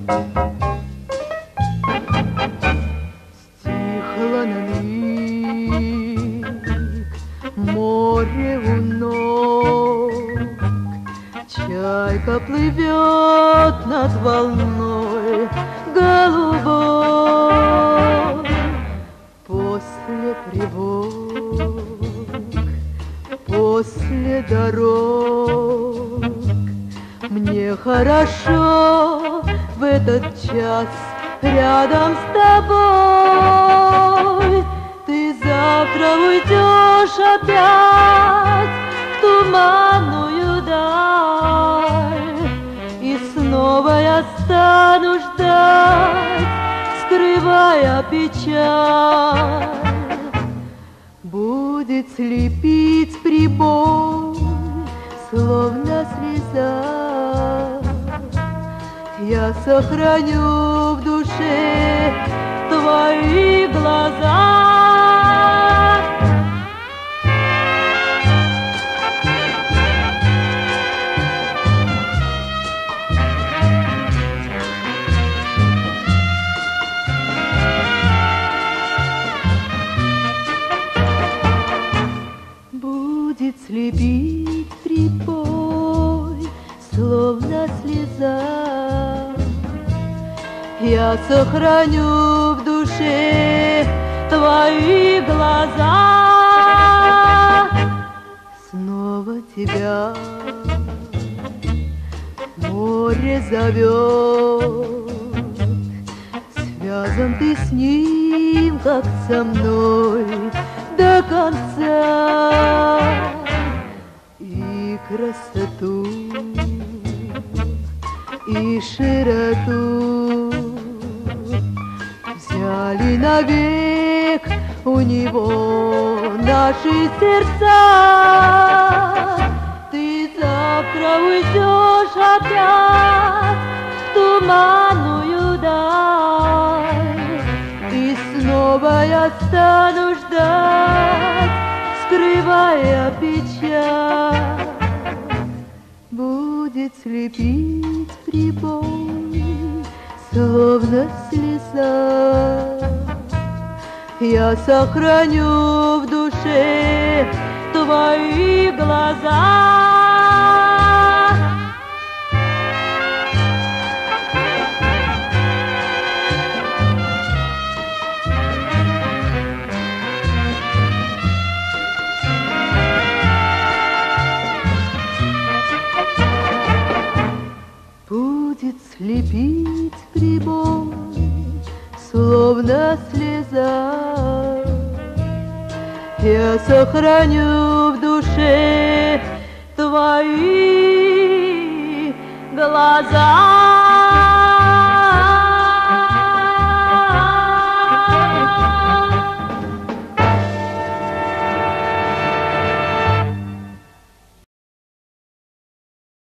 Стихло на миг море у ног, чайка плывет над волной голубой. После тревог, после дорог мне хорошо в этот час рядом с тобой. Ты завтра уйдешь опять в туманную даль, и снова я стану ждать, скрывая печаль. Будет слепить прибой, словно слеза. Я сохраню в душе твои глаза. Будет слепить прибой, словно слеза. Я сохраню в душе твои глаза. Снова тебя море зовет, связан ты с ним, как со мной, до конца. И красоту, и широту взяли навек у него наши сердца. Ты завтра уйдешь опять в туманную даль, и снова я стану ждать, скрывая печаль. Будет слепить прибой, словно слеза. Я сохраню в душе твои глаза. Будет слепить прибой, словно слеза. Я сохраню в душе твои глаза.